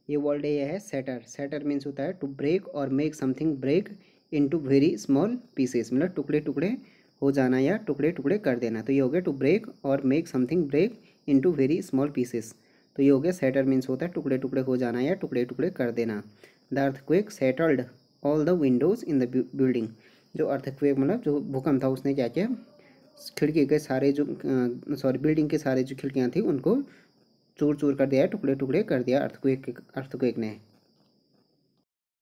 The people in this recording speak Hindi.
ये वर्ड ये है सैटर। सैटर मीन्स होता है टू ब्रेक और make something break into very small pieces, मतलब टुकड़े टुकड़े हो जाना या टुकड़े टुकड़े कर देना। तो ये हो गया टू ब्रेक और make something break into very small pieces. तो ये हो गया सैटर मीन्स होता है टुकड़े टुकड़े हो जाना या टुकड़े टुकड़े कर देना। The earthquake shattered all the windows in the building. जो अर्थक्वेक मतलब जो भूकंप था उसने क्या किया, खिड़की के सारे जो बिल्डिंग के सारे जो खिड़कियाँ थी उनको चूर चूर कर दिया, टुकड़े टुकड़े कर दिया अर्थक्वेक ने।